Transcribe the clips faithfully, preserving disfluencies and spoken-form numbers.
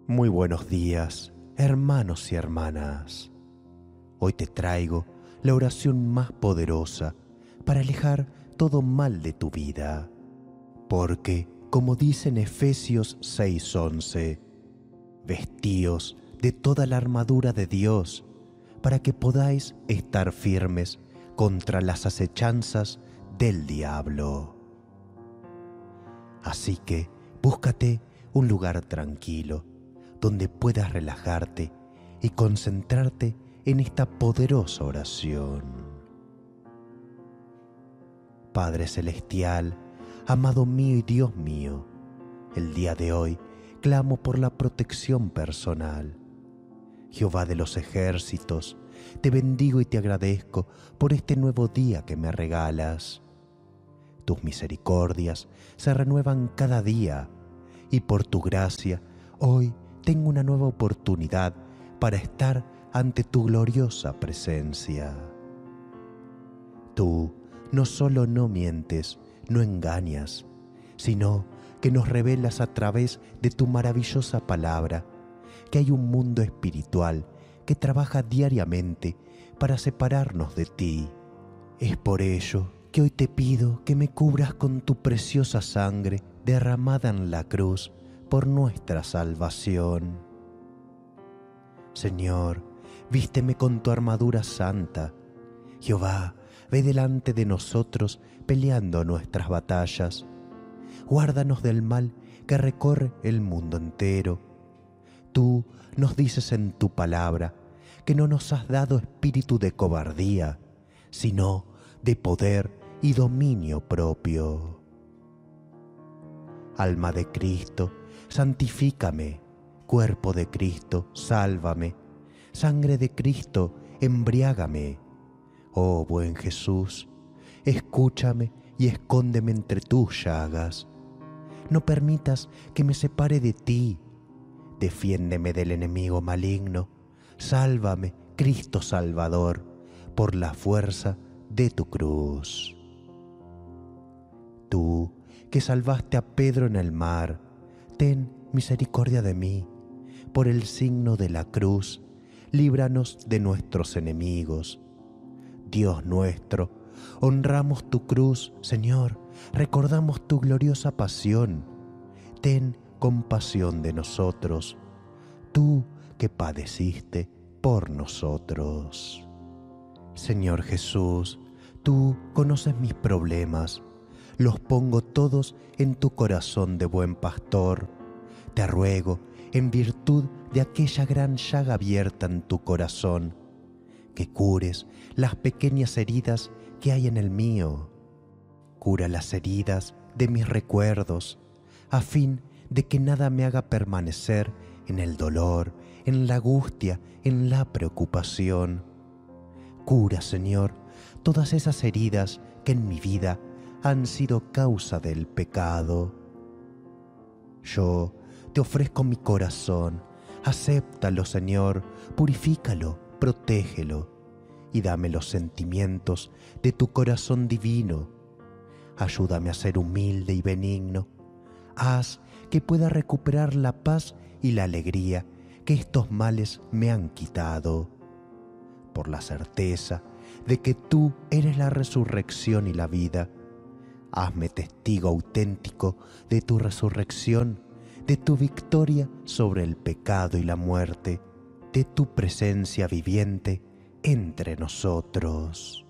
Muy buenos días, hermanos y hermanas. Hoy te traigo la oración más poderosa para alejar todo mal de tu vida. Porque, como dice en Efesios seis once, vestíos de toda la armadura de Dios para que podáis estar firmes contra las acechanzas del diablo. Así que búscate un lugar tranquilo donde puedas relajarte y concentrarte en esta poderosa oración. Padre Celestial, amado mío y Dios mío, el día de hoy clamo por la protección personal. Jehová de los ejércitos, te bendigo y te agradezco por este nuevo día que me regalas. Tus misericordias se renuevan cada día y por tu gracia hoy tengo una nueva oportunidad para estar ante tu gloriosa presencia. Tú no solo no mientes, no engañas, sino que nos revelas a través de tu maravillosa palabra que hay un mundo espiritual que trabaja diariamente para separarnos de ti. Es por ello que hoy te pido que me cubras con tu preciosa sangre derramada en la cruz por nuestra salvación. Señor, vísteme con tu armadura santa. Jehová, ve delante de nosotros peleando nuestras batallas. Guárdanos del mal que recorre el mundo entero. Tú nos dices en tu palabra que no nos has dado espíritu de cobardía, sino de poder y dominio propio. Alma de Cristo, santifícame. Cuerpo de Cristo, sálvame. Sangre de Cristo, embriágame. Oh buen Jesús, escúchame y escóndeme entre tus llagas. No permitas que me separe de ti. Defiéndeme del enemigo maligno. Sálvame, Cristo Salvador, por la fuerza de tu cruz. Tú, que salvaste a Pedro en el mar, ten misericordia de mí. Por el signo de la cruz, líbranos de nuestros enemigos. Dios nuestro, honramos tu cruz, Señor, recordamos tu gloriosa pasión. Ten compasión de nosotros, tú que padeciste por nosotros. Señor Jesús, tú conoces mis problemas, los pongo todos en tu corazón de buen pastor. Te ruego, en virtud de aquella gran llaga abierta en tu corazón, que cures las pequeñas heridas que hay en el mío. Cura las heridas de mis recuerdos, a fin de que nada me haga permanecer en el dolor, en la angustia, en la preocupación. Cura, Señor, todas esas heridas que en mi vida han sido causa del pecado. Yo te ofrezco mi corazón, acéptalo, Señor, purifícalo, protégelo y dame los sentimientos de tu corazón divino. Ayúdame a ser humilde y benigno. Haz que pueda recuperar la paz y la alegría que estos males me han quitado. Por la certeza de que tú eres la resurrección y la vida, hazme testigo auténtico de tu resurrección, de tu victoria sobre el pecado y la muerte, de tu presencia viviente entre nosotros.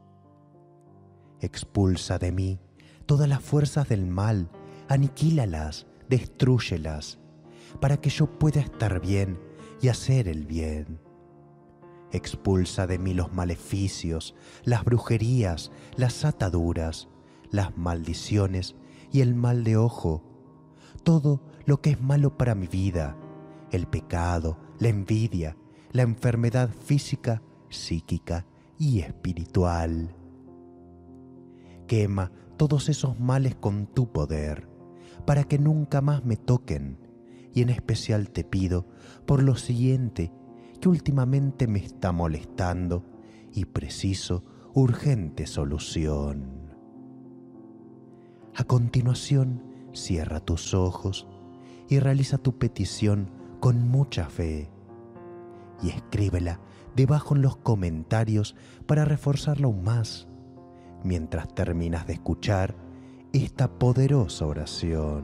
Expulsa de mí todas las fuerzas del mal, aniquílalas, destrúyelas, para que yo pueda estar bien y hacer el bien. Expulsa de mí los maleficios, las brujerías, las ataduras, las maldiciones y el mal de ojo, todo lo que es malo para mi vida, el pecado, la envidia, la enfermedad física, psíquica y espiritual. Quema todos esos males con tu poder, para que nunca más me toquen, y en especial te pido por lo siguiente que últimamente me está molestando y preciso urgente solución. A continuación, cierra tus ojos y realiza tu petición con mucha fe y escríbela debajo en los comentarios para reforzarla aún más mientras terminas de escuchar esta poderosa oración.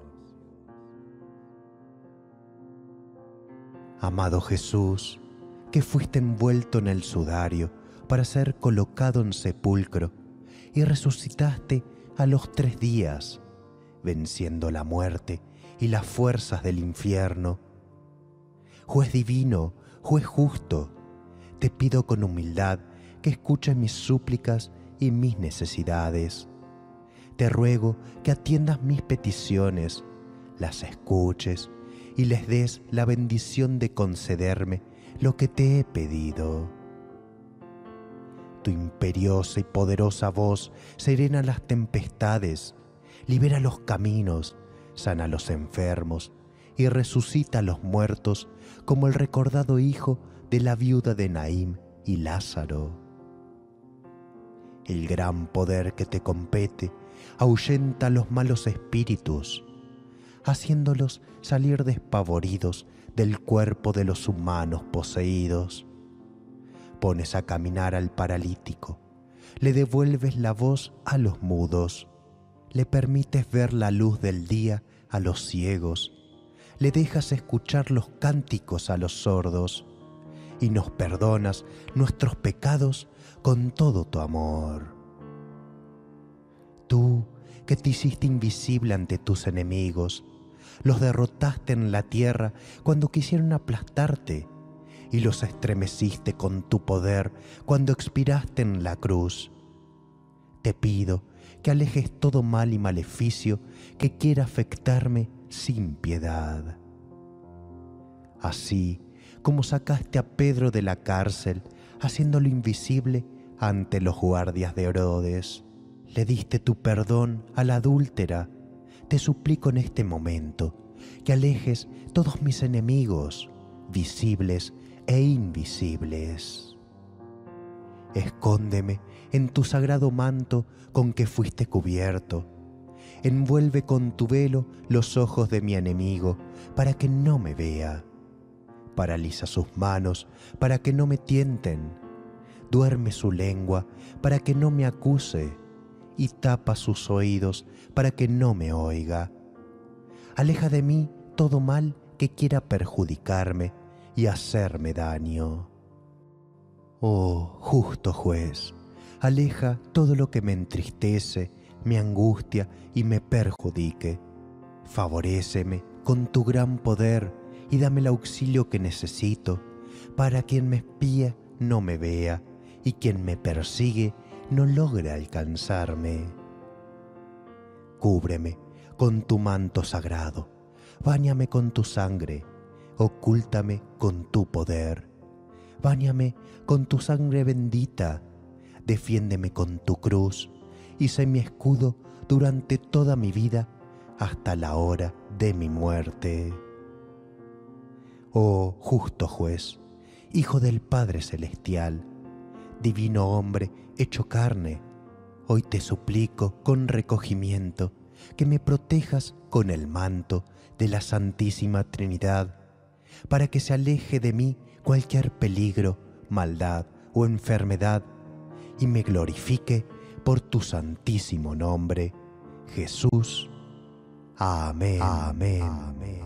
Amado Jesús, que fuiste envuelto en el sudario para ser colocado en sepulcro y resucitaste a los tres días, venciendo la muerte y las fuerzas del infierno. Juez divino, juez justo, te pido con humildad que escuches mis súplicas y mis necesidades. Te ruego que atiendas mis peticiones, las escuches y les des la bendición de concederme lo que te he pedido. Tu imperiosa y poderosa voz serena las tempestades, libera los caminos, sana a los enfermos y resucita a los muertos como el recordado hijo de la viuda de Naín y Lázaro. El gran poder que te compete ahuyenta a los malos espíritus, haciéndolos salir despavoridos del cuerpo de los humanos poseídos. Pones a caminar al paralítico, le devuelves la voz a los mudos, le permites ver la luz del día a los ciegos, le dejas escuchar los cánticos a los sordos y nos perdonas nuestros pecados con todo tu amor. Tú, que te hiciste invisible ante tus enemigos, los derrotaste en la tierra cuando quisieron aplastarte y los estremeciste con tu poder cuando expiraste en la cruz. Te pido que alejes todo mal y maleficio que quiera afectarme sin piedad. Así como sacaste a Pedro de la cárcel, haciéndolo invisible ante los guardias de Herodes, le diste tu perdón a la adúltera. Te suplico en este momento que alejes todos mis enemigos, visibles e invisibles. Escóndeme en tu sagrado manto con que fuiste cubierto. Envuelve con tu velo los ojos de mi enemigo para que no me vea. Paraliza sus manos para que no me tienten. Duerme su lengua para que no me acuse y tapa sus oídos para que no me oiga. Aleja de mí todo mal que quiera perjudicarme y hacerme daño. Oh, justo juez, aleja todo lo que me entristece, me angustia y me perjudique. Favoréceme con tu gran poder y dame el auxilio que necesito, para quien me espía no me vea y quien me persigue no logre alcanzarme. Cúbreme con tu manto sagrado, báñame con tu sangre, ocúltame con tu poder, báñame con tu sangre bendita, defiéndeme con tu cruz y sé mi escudo durante toda mi vida hasta la hora de mi muerte. Oh justo juez, Hijo del Padre Celestial, divino hombre hecho carne, hoy te suplico con recogimiento que me protejas con el manto de la Santísima Trinidad, para que se aleje de mí cualquier peligro, maldad o enfermedad, y me glorifique por tu santísimo nombre, Jesús. Amén. Amén. Amén.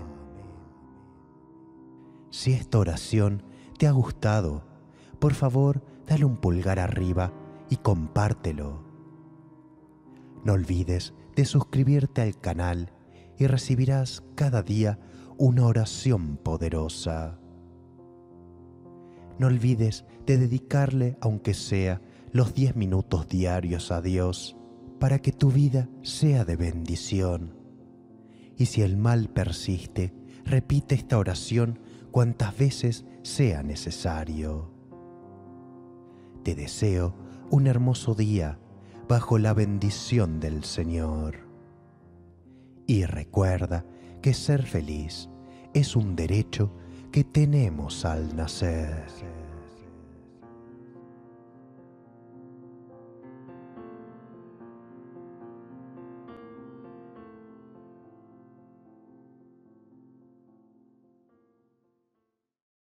Si esta oración te ha gustado, por favor, dale un pulgar arriba y compártelo. No olvides de suscribirte al canal y recibirás cada día una oración poderosa. No olvides de dedicarle, aunque sea los diez minutos diarios a Dios, para que tu vida sea de bendición. Y si el mal persiste, repite esta oración cuantas veces sea necesario. Te deseo un hermoso día bajo la bendición del Señor. Y recuerda que ser feliz es un derecho que tenemos al nacer.